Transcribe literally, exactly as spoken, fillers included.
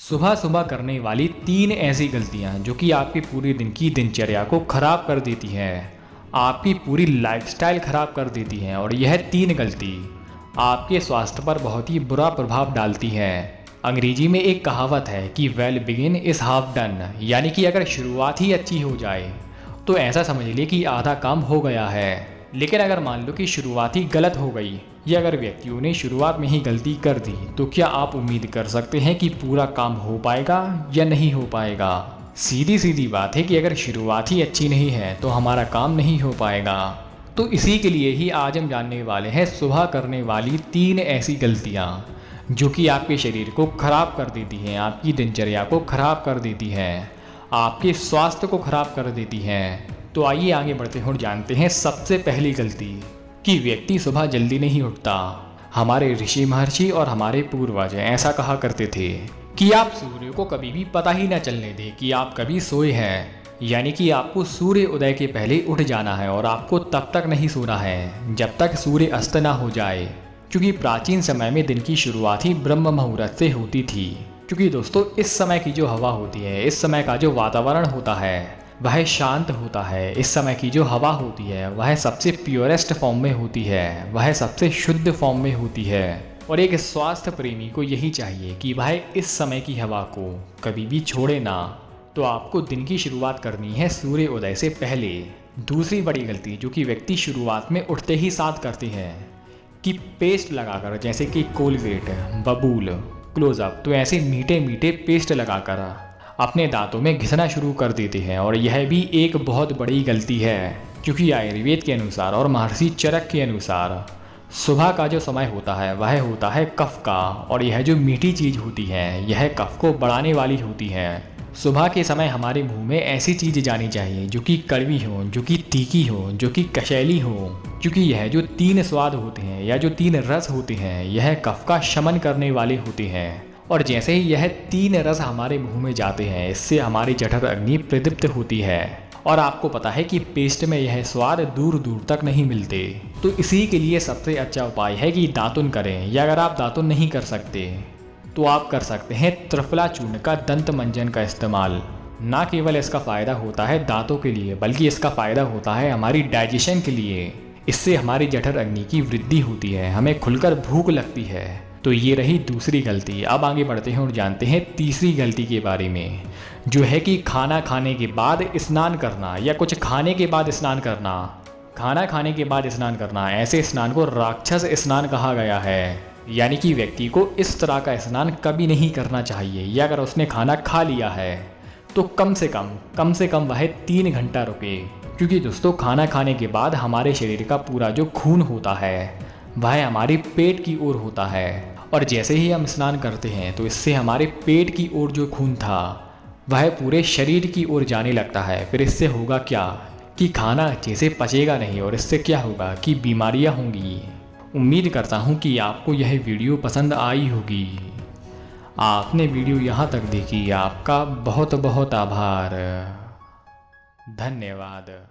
सुबह सुबह करने वाली तीन ऐसी गलतियां जो कि आपके पूरे दिन की दिनचर्या को खराब कर देती हैं, आपकी पूरी लाइफस्टाइल खराब कर देती हैं और यह तीन गलती आपके स्वास्थ्य पर बहुत ही बुरा प्रभाव डालती है। अंग्रेजी में एक कहावत है कि well begin is half done, यानी कि अगर शुरुआत ही अच्छी हो जाए तो ऐसा समझ लिए कि आधा काम हो गया है। लेकिन अगर मान लो कि शुरुआत ही गलत हो गई या अगर व्यक्तियों ने शुरुआत में ही गलती कर दी तो क्या आप उम्मीद कर सकते हैं कि पूरा काम हो पाएगा या नहीं हो पाएगा। सीधी सीधी बात है कि अगर शुरुआत ही अच्छी नहीं है तो हमारा काम नहीं हो पाएगा। तो इसी के लिए ही आज हम जानने वाले हैं सुबह करने वाली तीन ऐसी गलतियां जो कि आपके शरीर को खराब कर देती हैं, आपकी दिनचर्या को खराब कर देती हैं, आपके स्वास्थ्य को खराब कर देती हैं। तो आइए आगे बढ़ते हैं और जानते हैं सबसे पहली गलती कि व्यक्ति सुबह जल्दी नहीं उठता। हमारे ऋषि महर्षि और हमारे पूर्वज ऐसा कहा करते थे कि आप सूर्य को कभी भी पता ही न चलने दें कि आप कभी सोए हैं, यानी कि आपको सूर्य उदय के पहले उठ जाना है और आपको तब तक नहीं सोना है जब तक सूर्य अस्त ना हो जाए, क्योंकि प्राचीन समय में दिन की शुरुआत ही ब्रह्म मुहूर्त से होती थी। क्योंकि दोस्तों इस समय की जो हवा होती है, इस समय का जो वातावरण होता है वह शांत होता है। इस समय की जो हवा होती है वह सबसे प्योरेस्ट फॉर्म में होती है, वह सबसे शुद्ध फॉर्म में होती है। और एक स्वास्थ्य प्रेमी को यही चाहिए कि वह इस समय की हवा को कभी भी छोड़े ना। तो आपको दिन की शुरुआत करनी है सूर्य उदय से पहले। दूसरी बड़ी गलती जो कि व्यक्ति शुरुआत में उठते ही साथ करते हैं कि पेस्ट लगाकर, जैसे कि कोलगेट, बबूल, क्लोजअप, तो ऐसे मीठे मीठे पेस्ट लगाकर अपने दांतों में घिसना शुरू कर देते हैं। और यह भी एक बहुत बड़ी गलती है, क्योंकि आयुर्वेद के अनुसार और महर्षि चरक के अनुसार सुबह का जो समय होता है वह होता है कफ का, और यह जो मीठी चीज़ होती है यह कफ को बढ़ाने वाली होती है। सुबह के समय हमारे मुंह में ऐसी चीज़ जानी चाहिए जो कि कड़वी हो, जो कि तीखी हो, जो कि कशैली हो, क्योंकि यह जो तीन स्वाद होते हैं या जो तीन रस होते हैं यह कफ का शमन करने वाले होते हैं। और जैसे ही यह तीन रस हमारे मुंह में जाते हैं इससे हमारी जठर अग्नि प्रदीप्त होती है। और आपको पता है कि पेस्ट में यह स्वाद दूर दूर तक नहीं मिलते। तो इसी के लिए सबसे अच्छा उपाय है कि दातुन करें, या अगर आप दातुन नहीं कर सकते तो आप कर सकते हैं त्रिफला चूर्ण का दंत मंजन का इस्तेमाल। ना केवल इसका फ़ायदा होता है दांतों के लिए बल्कि इसका फ़ायदा होता है हमारी डाइजेशन के लिए। इससे हमारी जठर अग्नि की वृद्धि होती है, हमें खुलकर भूख लगती है। तो ये रही दूसरी गलती। अब आगे बढ़ते हैं और जानते हैं तीसरी गलती के बारे में, जो है कि खाना खाने के बाद स्नान करना या कुछ खाने के बाद स्नान करना। खाना खाने के बाद स्नान करना, ऐसे स्नान को राक्षस स्नान कहा गया है, यानी कि व्यक्ति को इस तरह का स्नान कभी नहीं करना चाहिए। या अगर उसने खाना खा लिया है तो कम से कम कम से कम वह तीन घंटा रुके, क्योंकि दोस्तों खाना खाने के बाद हमारे शरीर का पूरा जो खून होता है वह हमारे पेट की ओर होता है। और जैसे ही हम स्नान करते हैं तो इससे हमारे पेट की ओर जो खून था वह पूरे शरीर की ओर जाने लगता है। फिर इससे होगा क्या कि खाना अच्छे से पचेगा नहीं, और इससे क्या होगा कि बीमारियां होंगी। उम्मीद करता हूं कि आपको यह वीडियो पसंद आई होगी। आपने वीडियो यहाँ तक देखी, आपका बहुत बहुत आभार, धन्यवाद।